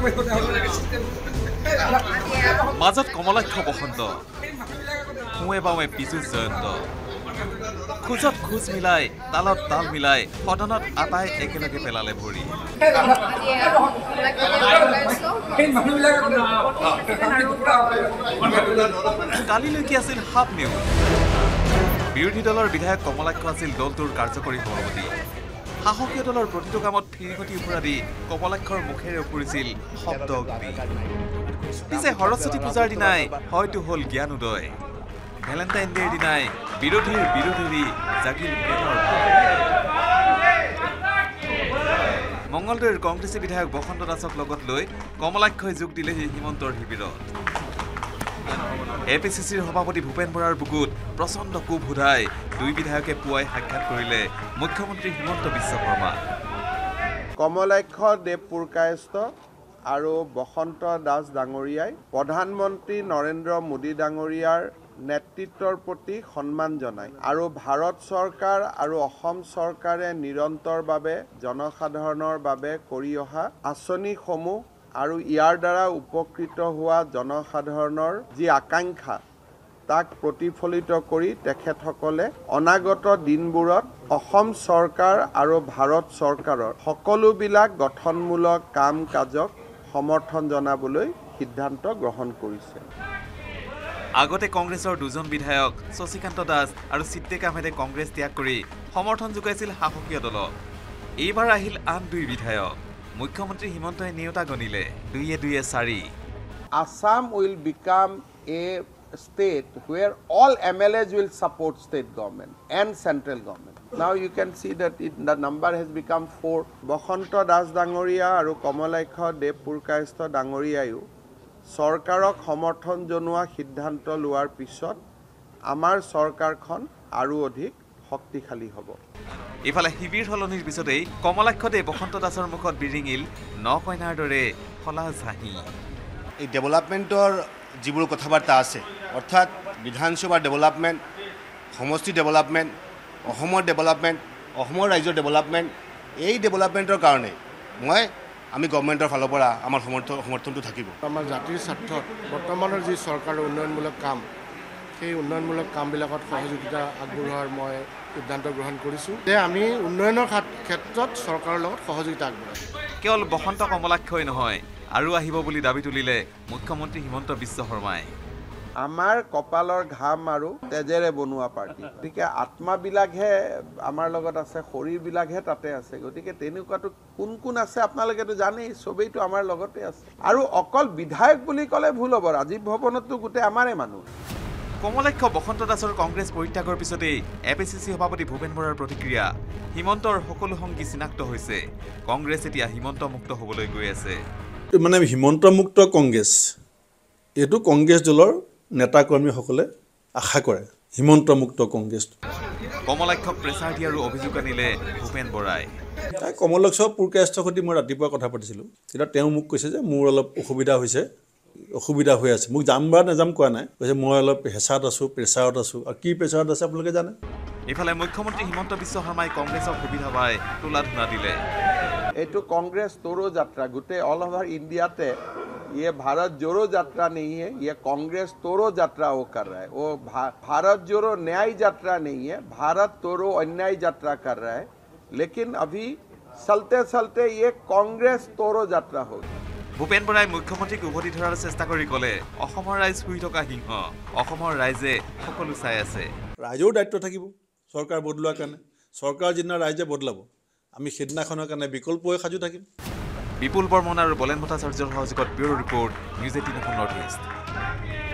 মাজত কমলাক্ষ বসন্ত সোঁৱে বাৱে পিছুচ জয়ন্ত খোজত খোজ মিলাই তালত তাল মিলাই সদনত আটাই একেলগে পেলালে ভৰি কালিলৈকে আছিল হাফ নিউজ বিৰোধী দলৰ বিধায়ক কমলাক্ষ আছিল দলটোৰ কাৰ্যকৰী সভাপতি সাহসীয় দলৰ প্ৰতিটো কামত ফিৰিকটি উফৰা দি কমলাক্ষৰ মুখেৰে উফৰিছিল শব্দ অগ্নি পিছে সৰস্বতী পূজাৰ দিনাই হয়তো হ'ল জ্ঞান উদয় ভেলেণ্টাইন ডেৰ দিনাই বিৰোধীৰ বিৰোধী জাগিল প্ৰেমৰ মংগলদৈৰ কংগ্ৰেছী বিধায়ক বসন্ত দাসক লগত লৈ কমলাক্ষই যোগ দিলে হিমন্তৰ শিবিৰত এপিচিচিৰ সভাপতি ভূপেন বৰাৰ বুকুত প্ৰচণ্ড কোব সোধাই দুই বিধায়কে পুৱাই সাক্ষাৎ কৰিলে মুখ্যমন্ত্ৰী হিমন্ত বিশ্ব শৰ্মা কমলাক্ষ দেৱ পুৰকায়স্থ আৰু বসন্ত দাস ডাঙৰীয়াই প্ৰধানমন্ত্ৰী নৰেন্দ্ৰ মোদী ডাঙৰীয়াৰ নেতৃত্বৰ প্ৰতি সন্মান জনায় আৰু ভাৰত চৰকাৰ আৰু অসম চৰকাৰে নিৰন্তৰভাৱে জনসাধাৰণৰ বাবে কৰি অহা আঁচনিসমূহ আৰু ইয়াৰ দ্বাৰা উপকৃত হোৱা জনসাধাৰণৰ যি আকাংক্ষা তাক প্ৰতিফলিত কৰি তেখেতসকলে অনাগত দিনবোৰত অসম চৰকাৰ আৰু ভাৰত চৰকাৰৰ সকলোবিলাক গঠনমূলক কাম কাজক সমৰ্থন জনাবলৈ সিদ্ধান্ত গ্ৰহণ কৰিছে আগতে কংগ্ৰেছৰ দুজন বিধায়ক শশীকান্ত দাস আৰু সিদ্দিক আহমেদে কংগ্ৰেছ ত্যাগ কৰি সমৰ্থন যোগাইছিল সাহসীয় দলক এইবাৰ আহিল আন দুই বিধায়ক মুখ্যমন্ত্ৰী হিমন্তই নিয়তা গণিলে দুইয়ে দুইয়ে চাৰি Assam will become a state where all MLAs will support state government and central government. Now you can see that the number has become 4. Bosanta Das Dangoria aru Kamalaksha Dev Purkaistha Dangoriayu চৰকাৰক সমৰ্থন জনোৱা সিদ্ধান্ত লোৱাৰ পিছত আমাৰ চৰকাৰখন আৰু অধিক শক্তিশালী হ'ব ইফালে শিবিৰ হলনিৰ পিছতেই কমলাক্ষদে বসন্ত দাসৰ মুখত বিৰিঙিল ন কইনাৰ দৰে ফলা জাহি এই ডেভেলপমেণ্টৰ যিবোৰ কথাবাৰ্তা আছে অৰ্থাৎ বিধানসভাৰ ডেভেলপমেণ্ট সমষ্টি ডেভেলপমেণ্ট অসমৰ ডেভেলপমেণ্ট অসমৰ ৰাজ্যৰ ডেভেলপমেণ্ট এই ডেভেলপমেণ্টৰ কাৰণে আমি গভৰ্ণমেণ্টৰ ফালৰ পৰা আমাৰ সমৰ্থনটো থাকিব আমাৰ জাতিৰ স্বাৰ্থত বৰ্তমানৰ যি চৰকাৰৰ উন্নয়নমূলক কাম সেই উন্নয়নমূলক কামবিলাকত সহযোগিতা আগবঢ়োৱাৰ মই সিদ্ধান্ত গ্ৰহণ কৰিছোঁ যে আমি উন্নয়নৰ ক্ষেত্ৰত চৰকাৰৰ লগত সহযোগিতা আগবঢ়াম কেৱল বসন্ত কমলাক্ষই নহয় আৰু আহিব বুলি দাবী তুলিলে মুখ্যমন্ত্ৰী হিমন্ত বিশ্ব শৰ্মাই আমাৰ কপালৰ ঘাম আৰু তেজেৰে বনোৱা পাৰ্টি গতিকে আত্মাবিলাকহে আমাৰ লগত আছে শৰীৰবিলাকহে তাতে আছে গতিকে তেনেকুৱাটো কোন কোন আছে আপোনালোকেতো জানেই চবেইতো আমাৰ লগতে আছে আৰু অকল বিধায়ক বুলি ক'লে ভুল হ'ব ৰাজীৱ ভৱনতো গোটেই আমাৰে মানুহ কমলাক্ষ বসন্ত দাসৰ কংগ্ৰেছ পৰিত্যাগৰ পিছতেই এপিচিচি সভাপতি ভূপেন বৰাৰ প্ৰতিক্ৰিয়া হিমন্তৰ সকলো সংগী চিনাক্ত হৈছে কংগ্ৰেছ এতিয়া হিমন্ত মুক্ত হ'বলৈ গৈ আছে মানে হিমন্ত মুক্ত কংগ্ৰেছ এইটো কংগ্ৰেছ দলৰ নেতা কৰ্মীসকলে আশা কৰে হিমন্ত মুক্ত কংগ্ৰেছ কমলাক্ষক প্ৰেছাৰ দি আৰু অভিযোগ আনিলে ভূপেন বৰাই তাই কমলাক্ষ পুৰকায়স্থৰ সৈতে মই ৰাতিপুৱা কথা পাতিছিলোঁ তেতিয়া তেওঁ মোক কৈছে যে মোৰ অলপ অসুবিধা হৈ আছে মোক যাম বা নাযাম কোৱা নাই কৈছে মই অলপ হেঁচাত আছোঁ প্ৰেছাৰত আছোঁ আৰু কি প্ৰেছাৰত আছে আপোনালোকে জানে ইফালে মুখ্যমন্ত্ৰী হিমন্ত বিশ্ব শৰ্মাই কংগ্ৰেছক সুবিধা পাই তোলা ধূনা দিলে এইটো কংগ্ৰেছ তোৰো যাত্ৰা গোটেই অল ওভাৰ ইণ্ডিয়াতে ये भारत जोड़ो यात्रा नहीं है ये कांग्रेस तोड़ो यात्रा वो कर रहा है वो भारत जोड़ो न्याय यात्रा नहीं है भारत तोड़ो अन्याय यात्रा कर रहा है लेकिन अभी चलते चलते ये कांग्रेस तोड़ो यात्रा होगी ভূপেন বৰাই মুখ্যমন্ত্ৰীক উভতি ধৰাৰ চেষ্টা কৰি ক'লে অসমৰ ৰাইজ শুই থকা সিংহ অসমৰ ৰাইজে সকলো চাই আছে ৰাইজৰ দায়িত্ব থাকিব চৰকাৰ বদলোৱাৰ কাৰণে চৰকাৰ যিদিনা ৰাইজে বদলাব আমি সেইদিনাখনৰ কাৰণে বিকল্প হৈ সাজু থাকিম বিপুল বৰ্মন আৰু বলেন ভট্টাচাৰ্যৰ সহযোগত bureau report news 18 North east